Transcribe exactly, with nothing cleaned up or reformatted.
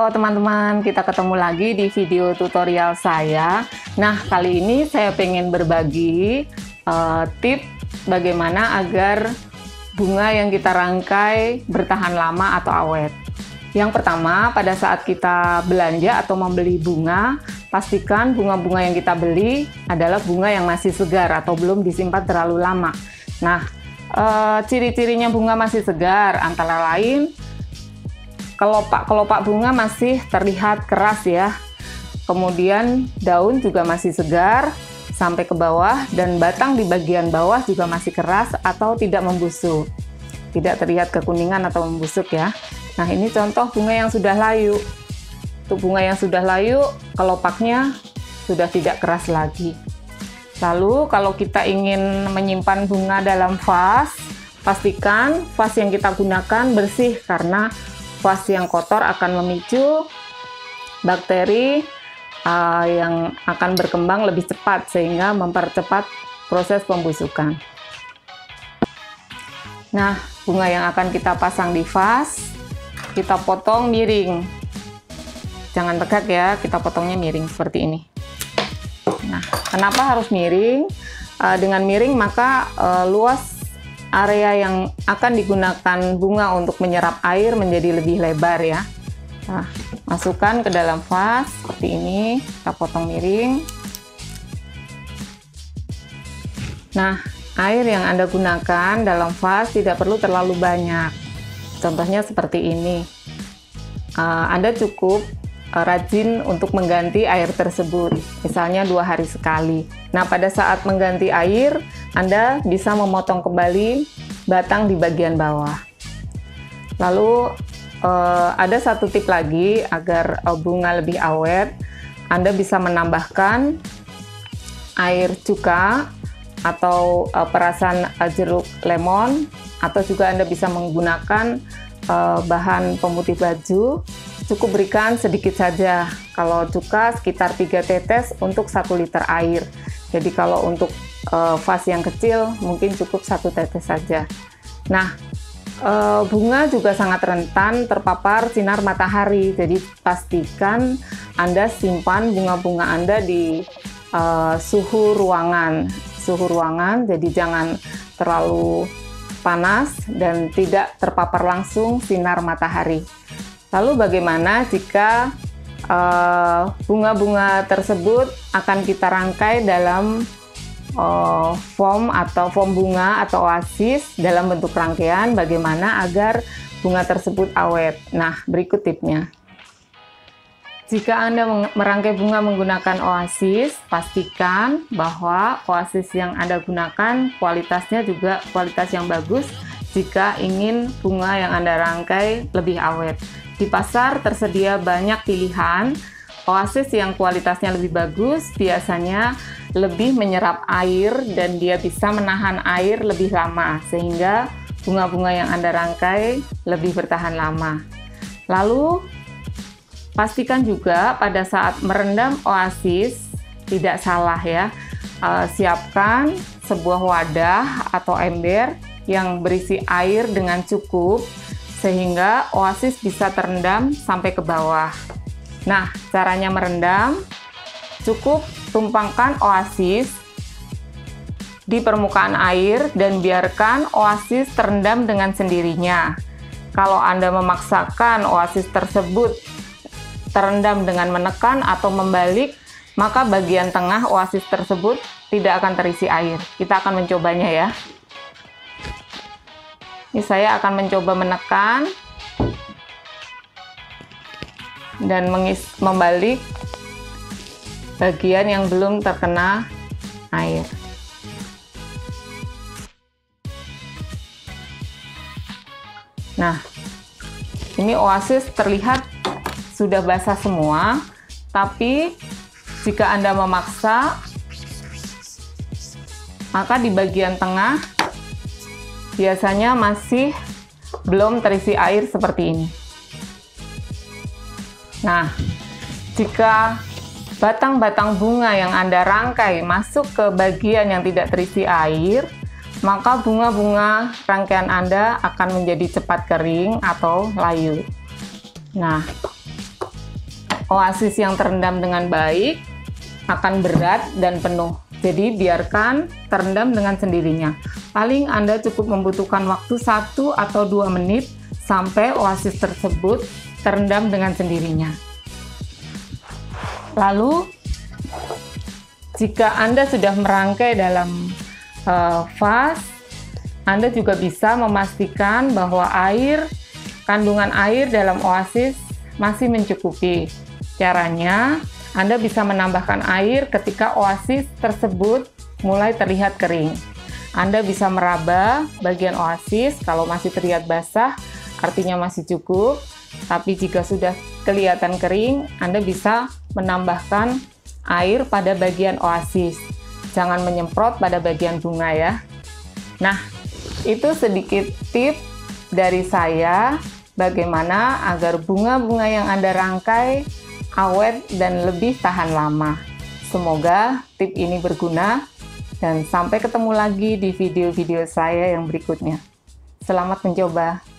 Halo teman-teman, kita ketemu lagi di video tutorial saya. Nah, kali ini saya pengen berbagi uh, tips bagaimana agar bunga yang kita rangkai bertahan lama atau awet. Yang pertama, pada saat kita belanja atau membeli bunga, pastikan bunga-bunga yang kita beli adalah bunga yang masih segar atau belum disimpan terlalu lama. Nah, uh, ciri-cirinya bunga masih segar antara lain kelopak-kelopak bunga masih terlihat keras ya. Kemudian daun juga masih segar sampai ke bawah, dan batang di bagian bawah juga masih keras atau tidak membusuk. Tidak terlihat kekuningan atau membusuk ya. Nah, ini contoh bunga yang sudah layu. Untuk bunga yang sudah layu, kelopaknya sudah tidak keras lagi. Lalu kalau kita ingin menyimpan bunga dalam vas, pastikan vas yang kita gunakan bersih, karena vas yang kotor akan memicu bakteri uh, yang akan berkembang lebih cepat sehingga mempercepat proses pembusukan. Nah, bunga yang akan kita pasang di vas, kita potong miring. Jangan tegak ya, kita potongnya miring seperti ini. Nah, kenapa harus miring? Uh, dengan miring maka uh, luas area yang akan digunakan bunga untuk menyerap air menjadi lebih lebar ya. Nah, masukkan ke dalam vas seperti ini, kita potong miring. Nah, air yang Anda gunakan dalam vas tidak perlu terlalu banyak. Contohnya seperti ini. Uh, Anda cukup uh, rajin untuk mengganti air tersebut, misalnya dua hari sekali. Nah, pada saat mengganti air, Anda bisa memotong kembali batang di bagian bawah. Lalu eh, ada satu tip lagi agar eh, bunga lebih awet. Anda bisa menambahkan air cuka atau eh, perasan eh, jeruk lemon, atau juga Anda bisa menggunakan eh, bahan pemutih baju. Cukup berikan sedikit saja. Kalau cuka sekitar tiga tetes untuk satu liter air. Jadi kalau untuk uh, vas yang kecil mungkin cukup satu tetes saja. Nah, uh, bunga juga sangat rentan terpapar sinar matahari. Jadi pastikan Anda simpan bunga-bunga Anda di uh, suhu ruangan. Suhu ruangan, jadi jangan terlalu panas dan tidak terpapar langsung sinar matahari. Lalu bagaimana jika bunga-bunga uh, tersebut akan kita rangkai dalam uh, foam atau foam bunga atau oasis dalam bentuk rangkaian? Bagaimana agar bunga tersebut awet? Nah, berikut tipsnya. Jika Anda merangkai bunga menggunakan oasis, pastikan bahwa oasis yang Anda gunakan kualitasnya juga kualitas yang bagus jika ingin bunga yang Anda rangkai lebih awet. Di pasar tersedia banyak pilihan. Oasis yang kualitasnya lebih bagus biasanya lebih menyerap air dan dia bisa menahan air lebih lama, sehingga bunga-bunga yang Anda rangkai lebih bertahan lama. Lalu pastikan juga pada saat merendam oasis tidak salah ya. Uh, siapkan sebuah wadah atau ember yang berisi air dengan cukup, sehingga oasis bisa terendam sampai ke bawah. Nah, caranya merendam, cukup tumpangkan oasis di permukaan air dan biarkan oasis terendam dengan sendirinya. Kalau Anda memaksakan oasis tersebut terendam dengan menekan atau membalik, maka bagian tengah oasis tersebut tidak akan terisi air. Kita akan mencobanya ya. Ini saya akan mencoba menekan dan mengis, membalik bagian yang belum terkena air. Nah, ini oasis terlihat sudah basah semua, tapi jika Anda memaksa, maka di bagian tengah biasanya masih belum terisi air seperti ini. Nah, jika batang-batang bunga yang Anda rangkai masuk ke bagian yang tidak terisi air, maka bunga-bunga rangkaian Anda akan menjadi cepat kering atau layu. Nah, oasis yang terendam dengan baik akan berat dan penuh. Jadi biarkan terendam dengan sendirinya. Paling Anda cukup membutuhkan waktu satu atau dua menit sampai oasis tersebut terendam dengan sendirinya. Lalu, jika Anda sudah merangkai dalam uh, vas, Anda juga bisa memastikan bahwa air, kandungan air dalam oasis masih mencukupi. Caranya, Anda bisa menambahkan air ketika oasis tersebut mulai terlihat kering. Anda bisa meraba bagian oasis, kalau masih terlihat basah, artinya masih cukup. Tapi jika sudah kelihatan kering, Anda bisa menambahkan air pada bagian oasis. Jangan menyemprot pada bagian bunga ya. Nah, itu sedikit tips dari saya bagaimana agar bunga-bunga yang Anda rangkai awet dan lebih tahan lama. Semoga tips ini berguna dan sampai ketemu lagi di video-video saya yang berikutnya. Selamat mencoba.